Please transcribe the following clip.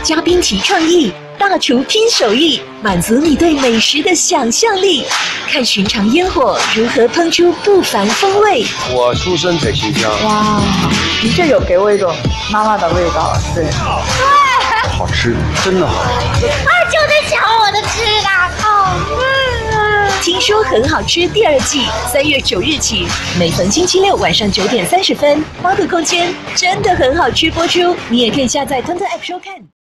嘉宾提创意，大厨拼手艺，满足你对美食的想象力。看寻常烟火如何烹出不凡风味。 我出生在新疆。 哇，的确有给我一种妈妈的味道。对， 好吃，真的好吃。 就在抢我的吃啦！ 听说很好吃第2季，3月9日起，每逢星期六晚上9点30分，花度空间真的很好吃播出，你也可以下载Tuntu App 收看。